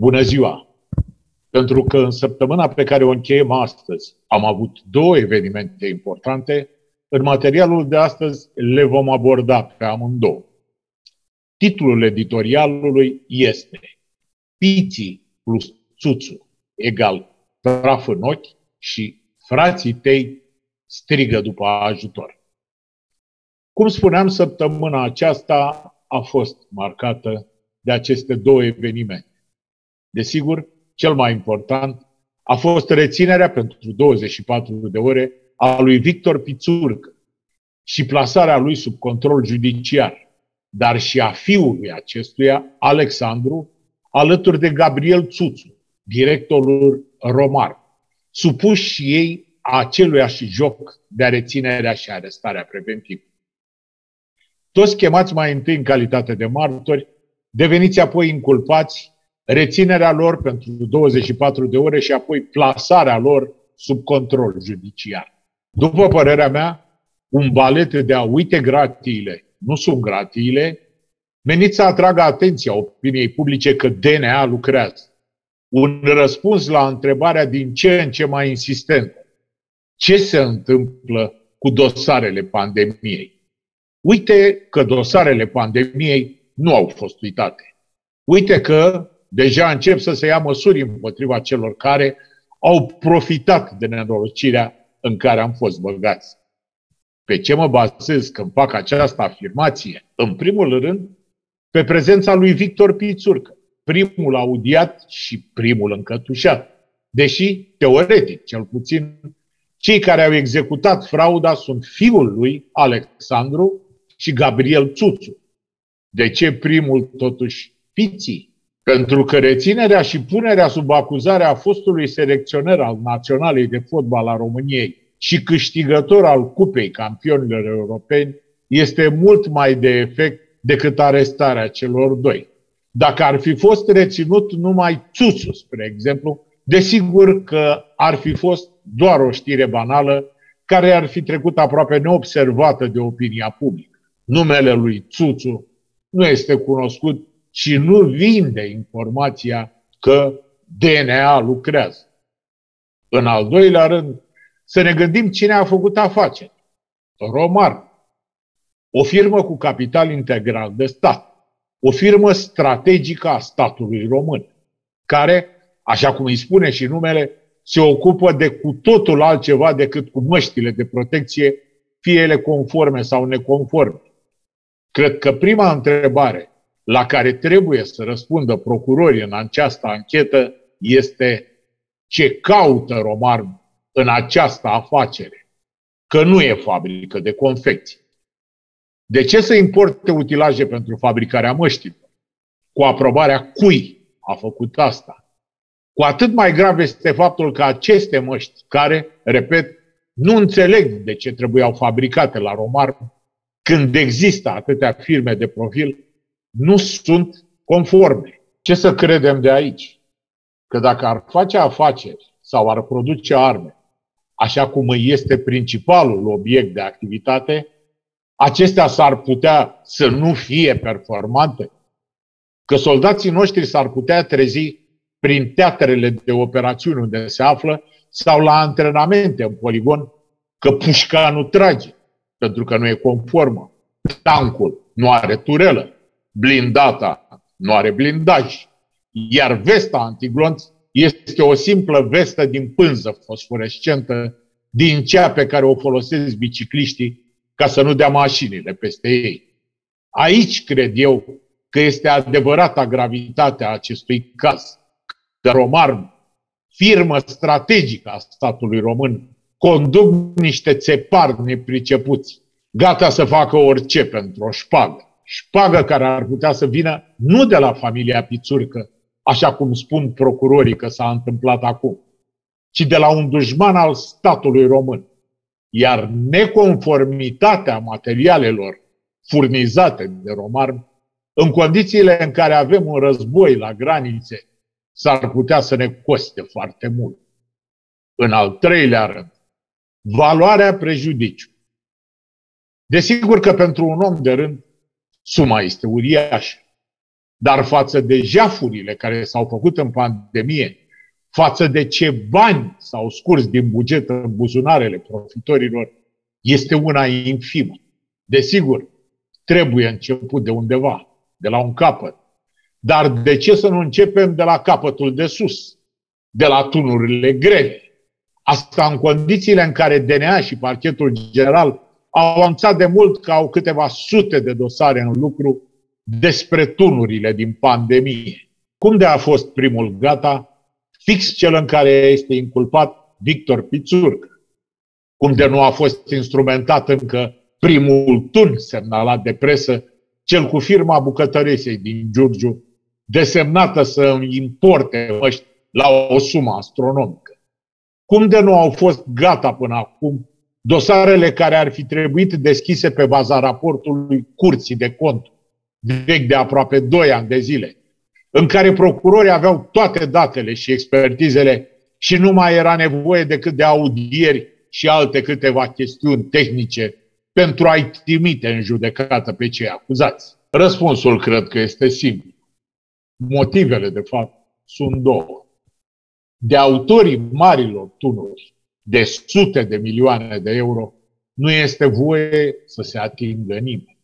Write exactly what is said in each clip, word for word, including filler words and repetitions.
Bună ziua! Pentru că în săptămâna pe care o încheiem astăzi am avut două evenimente importante, în materialul de astăzi le vom aborda pe amândouă. Titlul editorialului este Piții plus Țuțu egal praf în ochi și frații tăi strigă după ajutor. Cum spuneam, săptămâna aceasta a fost marcată de aceste două evenimente. Desigur, cel mai important a fost reținerea pentru douăzeci și patru de ore a lui Victor Pițurcă și plasarea lui sub control judiciar, dar și a fiului acestuia, Alexandru, alături de Gabriel Țuțu, directorul Romar, supuși și ei aceluiași joc de reținerea și arestarea preventivă. Toți chemați mai întâi în calitate de martori, deveniți apoi inculpați, reținerea lor pentru douăzeci și patru de ore și apoi plasarea lor sub control judiciar. După părerea mea, un balet de a uite gratiile, nu sunt gratiile, menit să atragă atenția opiniei publice că D N A lucrează. Un răspuns la întrebarea din ce în ce mai insistentă. Ce se întâmplă cu dosarele pandemiei? Uite că dosarele pandemiei nu au fost uitate. Uite că deja încep să se ia măsuri împotriva celor care au profitat de nenorocirea în care am fost băgați. Pe ce mă bazez când fac această afirmație? În primul rând, pe prezența lui Victor Pițurcă, primul audiat și primul încătușat. Deși, teoretic, cel puțin, cei care au executat frauda sunt fiul lui, Alexandru, și Gabriel Țuțu. De ce primul, totuși, Piții? Pentru că reținerea și punerea sub acuzare a fostului selecționer al Naționalei de Fotbal a României și câștigător al Cupei Campionilor Europeni este mult mai de efect decât arestarea celor doi. Dacă ar fi fost reținut numai Țuțu, spre exemplu, desigur că ar fi fost doar o știre banală care ar fi trecut aproape neobservată de opinia publică. Numele lui Țuțu nu este cunoscut și nu vinde informația că D N A lucrează. În al doilea rând, să ne gândim cine a făcut afaceri. Romar, o firmă cu capital integral de stat, o firmă strategică a statului român, care, așa cum îi spune și numele, se ocupă de cu totul altceva decât cu măștile de protecție, fie ele conforme sau neconforme. Cred că prima întrebare la care trebuie să răspundă procurorii în această anchetă este ce caută Romar în această afacere, că nu e fabrică de confecții. De ce să importe utilaje pentru fabricarea măștilor? Cu aprobarea cui a făcut asta? Cu atât mai grav este faptul că aceste măști, care, repet, nu înțeleg de ce trebuiau fabricate la Romar, când există atâtea firme de profil, nu sunt conforme. Ce să credem de aici? Că dacă ar face afaceri sau ar produce arme, așa cum este principalul obiect de activitate, acestea s-ar putea să nu fie performante? Că soldații noștri s-ar putea trezi prin teatrele de operațiuni unde se află sau la antrenamente în poligon că pușca nu trage, pentru că nu e conformă. Tancul nu are turelă, blindata nu are blindaj, iar vesta antiglonț este o simplă vestă din pânză fosforescentă, din cea pe care o folosesc bicicliștii ca să nu dea mașinile peste ei. Aici cred eu că este adevărata gravitatea acestui caz. Că Romar, firmă strategică a statului român, conduc niște țepari nepricepuți, gata să facă orice pentru o șpagă. Șpagă care ar putea să vină nu de la familia Pițurcă, așa cum spun procurorii că s-a întâmplat acum, ci de la un dușman al statului român. Iar neconformitatea materialelor furnizate de Romar, în condițiile în care avem un război la granițe, s-ar putea să ne coste foarte mult. În al treilea rând, valoarea prejudiciu. Desigur că pentru un om de rând, suma este uriașă. Dar față de jafurile care s-au făcut în pandemie, față de ce bani s-au scurs din buget în buzunarele profitorilor, este una infimă. Desigur, trebuie început de undeva, de la un capăt. Dar de ce să nu începem de la capătul de sus, de la tunurile grele? Asta în condițiile în care D N A și Parchetul General au anunțat de mult că au câteva sute de dosare în lucru despre tunurile din pandemie. Cum de a fost primul gata? Fix cel în care este inculpat Victor Pițurcă. Cum de nu a fost instrumentat încă primul tun semnalat de presă, cel cu firma bucătăresei din Giurgiu, desemnată să importe măști la o sumă astronomică. Cum de nu au fost gata până acum dosarele care ar fi trebuit deschise pe baza raportului Curții de Conturi, vechi de aproape doi ani de zile, în care procurorii aveau toate datele și expertizele și nu mai era nevoie decât de audieri și alte câteva chestiuni tehnice pentru a-i trimite în judecată pe cei acuzați? Răspunsul cred că este simplu. Motivele, de fapt, sunt două. De autorii marilor tunuri de sute de milioane de euro nu este voie să se atingă nimeni.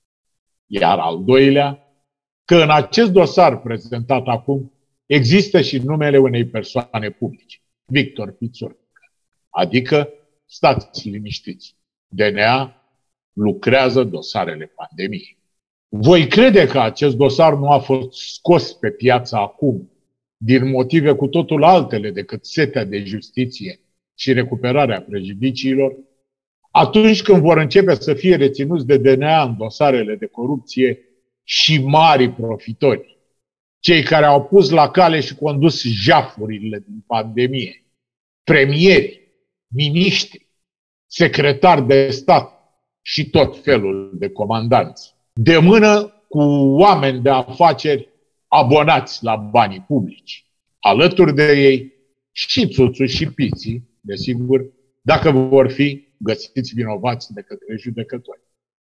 Iar al doilea, că în acest dosar prezentat acum există și numele unei persoane publice, Victor Pițurcă. Adică, stați liniștiți, D N A lucrează dosarele pandemiei. Voi crede că acest dosar nu a fost scos pe piață acum, din motive cu totul altele decât setea de justiție și recuperarea prejudiciilor, atunci când vor începe să fie reținuți de D N A în dosarele de corupție și mari profitori, cei care au pus la cale și condus jafurile din pandemie, premieri, miniștri, secretari de stat și tot felul de comandanți, de mână cu oameni de afaceri abonați la banii publici. Alături de ei și țuțu și piții, desigur, dacă vor fi găsiți vinovați de către judecători.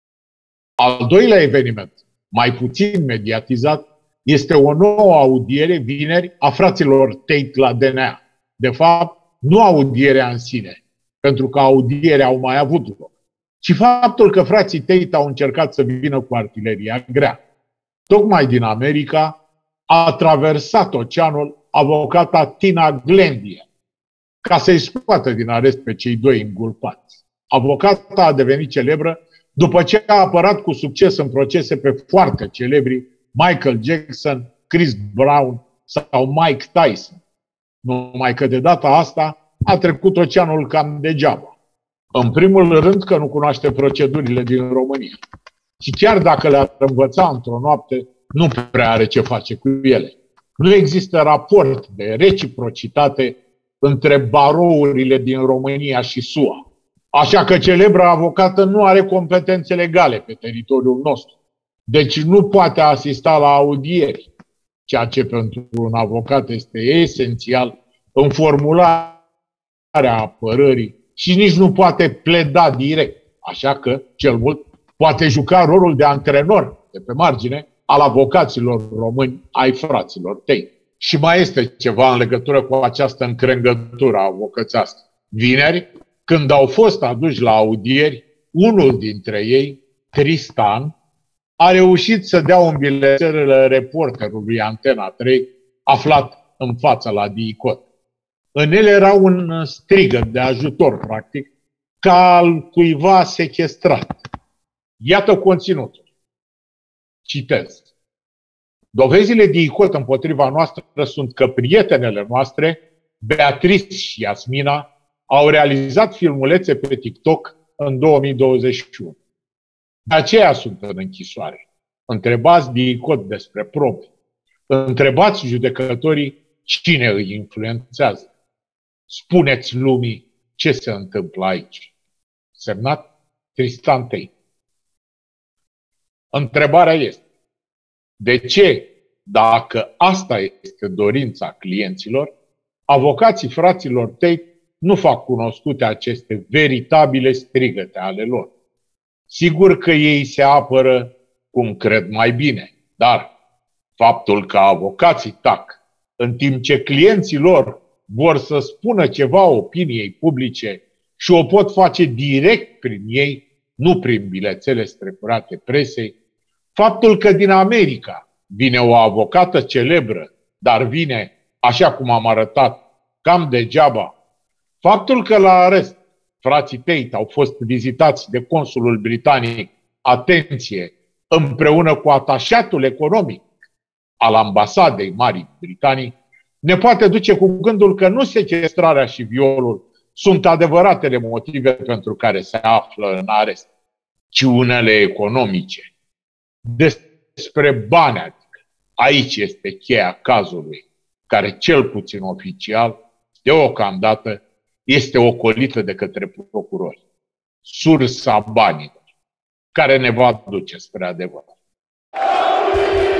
Al doilea eveniment, mai puțin mediatizat, este o nouă audiere vineri a fraților Tate la D N A. De fapt, nu audierea în sine, pentru că audierea au mai avut loc, ci faptul că frații Tate au încercat să vină cu artileria grea. Tocmai din America a traversat oceanul avocata Tina Glendier ca să-i scoată din arest pe cei doi îngulpați. Avocata a devenit celebră după ce a apărat cu succes în procese pe foarte celebri Michael Jackson, Chris Brown sau Mike Tyson. Numai că de data asta a trecut oceanul cam degeaba. În primul rând că nu cunoaște procedurile din România. Și chiar dacă le-ar învăța într-o noapte, nu prea are ce face cu ele. Nu există raport de reciprocitate între barourile din România și S U A. Așa că celebra avocată nu are competențe legale pe teritoriul nostru. Deci nu poate asista la audieri, ceea ce pentru un avocat este esențial în formularea apărării și nici nu poate pleda direct. Așa că, cel mult, poate juca rolul de antrenor de pe margine al avocaților români ai fraților Tate. Și mai este ceva în legătură cu această încrengătură avocățească. Vineri, când au fost aduși la audieri, unul dintre ei, Tristan, a reușit să dea un bilețel reporterului Antena trei, aflat în fața la DICOT. În el era un strigăt de ajutor, practic, ca al cuiva sechestrat. Iată conținutul. Citez. Dovezile DICOT împotriva noastră sunt că prietenele noastre, Beatrice și Iasmina, au realizat filmulețe pe TikTok în două mii douăzeci și unu. De aceea sunt în închisoare. Întrebați DICOT despre probe. Întrebați judecătorii cine îi influențează. Spuneți lumii ce se întâmplă aici. Semnat Tristan Tate. Întrebarea este, de ce, dacă asta este dorința clienților, avocații fraților Tate nu fac cunoscute aceste veritabile strigăte ale lor? Sigur că ei se apără cum cred mai bine, dar Faptul că avocații tac, în timp ce clienții lor vor să spună ceva opiniei publice și o pot face direct prin ei, nu prin bilețele strecurate presei, faptul că din America vine o avocată celebră, dar vine, așa cum am arătat, cam degeaba, faptul că la arest frații Tate au fost vizitați de consulul britanic, atenție, împreună cu atașatul economic al ambasadei Marii Britanii, ne poate duce cu gândul că nu sequestrarea și violul sunt adevăratele motive pentru care se află în arest, ci unele economice. Despre bani, adică. Aici este cheia cazului, care cel puțin oficial, deocamdată, este ocolită de către procurori. Sursa banilor, care ne va duce spre adevăr.